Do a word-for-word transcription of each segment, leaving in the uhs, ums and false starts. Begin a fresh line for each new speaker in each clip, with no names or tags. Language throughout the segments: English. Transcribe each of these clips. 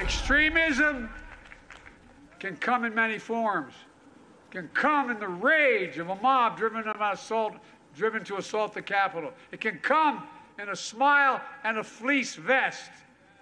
Extremism can come in many forms. It can come in the rage of a mob driven to assault, driven to assault the Capitol. It can come in a smile and a fleece vest.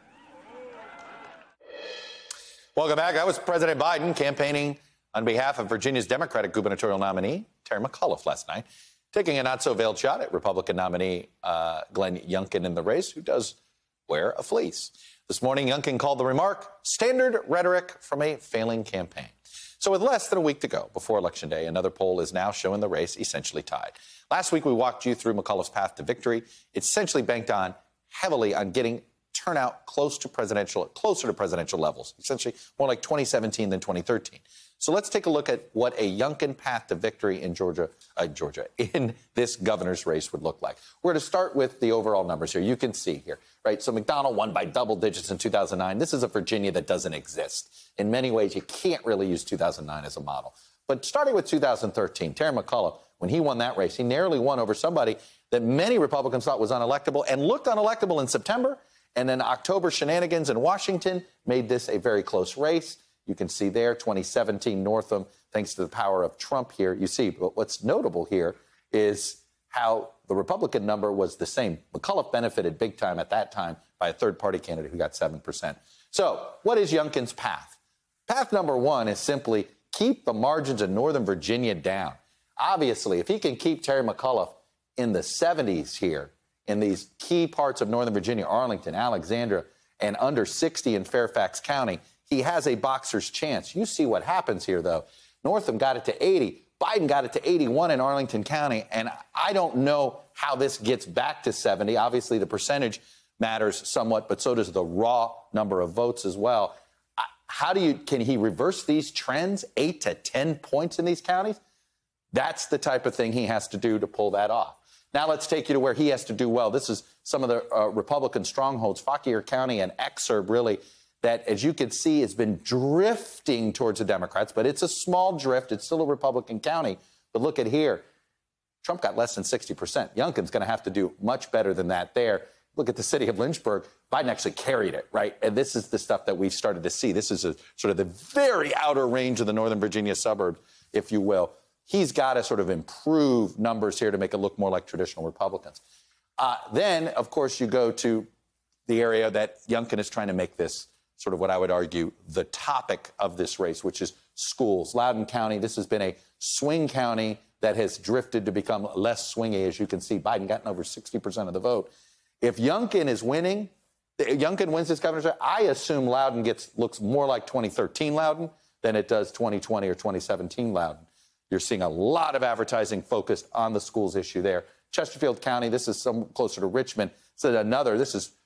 Welcome back. That was President Biden campaigning on behalf of Virginia's Democratic gubernatorial nominee, Terry McAuliffe, last night, taking a not-so-veiled shot at Republican nominee uh, Glenn Youngkin in the race, who does wear a fleece. This morning, Youngkin called the remark standard rhetoric from a failing campaign. So with less than a week to go before Election Day, another poll is now showing the race essentially tied. Last week, we walked you through McAuliffe's path to victory. It's essentially banked on heavily on getting turnout close to presidential, closer to presidential levels, essentially more like twenty seventeen than twenty thirteen. So let's take a look at what a Youngkin path to victory in Georgia, uh, Georgia, in this governor's race would look like. We're going to start with the overall numbers here. You can see here, right? So McDonnell won by double digits in two thousand nine. This is a Virginia that doesn't exist. In many ways, you can't really use two thousand nine as a model. But starting with two thousand thirteen, Terry McAuliffe, when he won that race, he narrowly won over somebody that many Republicans thought was unelectable and looked unelectable in September. And then October shenanigans in Washington made this a very close race. You can see there, twenty seventeen Northam, thanks to the power of Trump here. You see, but what's notable here is how the Republican number was the same. McAuliffe benefited big time at that time by a third-party candidate who got seven percent. So what is Youngkin's path? Path number one is simply keep the margins in Northern Virginia down. Obviously, if he can keep Terry McAuliffe in the seventies here, in these key parts of Northern Virginia, Arlington, Alexandria, and under sixty in Fairfax County, he has a boxer's chance. You see what happens here, though. Northam got it to eighty. Biden got it to eighty-one in Arlington County. And I don't know how this gets back to seventy. Obviously, the percentage matters somewhat, but so does the raw number of votes as well. How do you, can he reverse these trends, eight to ten points in these counties? That's the type of thing he has to do to pull that off. Now let's take you to where he has to do well. This is some of the uh, Republican strongholds, Fauquier County and Exurb, really, that, as you can see, has been drifting towards the Democrats, but it's a small drift. It's still a Republican county. But look at here. Trump got less than sixty percent. Youngkin's going to have to do much better than that there. Look at the city of Lynchburg. Biden actually carried it, right? And this is the stuff that we've started to see. This is a, sort of the very outer range of the Northern Virginia suburbs, if you will. He's got to sort of improve numbers here to make it look more like traditional Republicans. Uh, then, of course, you go to the area that Youngkin is trying to make this sort of what I would argue the topic of this race, which is schools. Loudoun County, this has been a swing county that has drifted to become less swingy. As you can see, Biden gotten over sixty percent of the vote. If Youngkin is winning, Youngkin wins this governor's race, I assume Loudoun gets looks more like twenty thirteen Loudoun than it does twenty twenty or twenty seventeen Loudoun. You're seeing a lot of advertising focused on the schools issue there. Chesterfield County, this is some closer to Richmond. So another, this is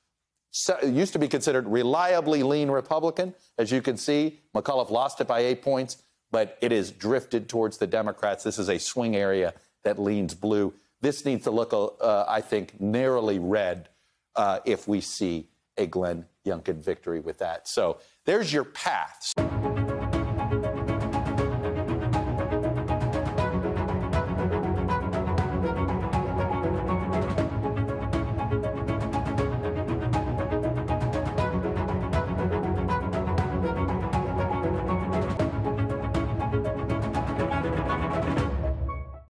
it used to be considered reliably lean Republican. As you can see, McAuliffe lost it by eight points, but it is drifted towards the Democrats. This is a swing area that leans blue. This needs to look, uh, I think, narrowly red uh, if we see a Glenn Youngkin victory with that. So there's your path.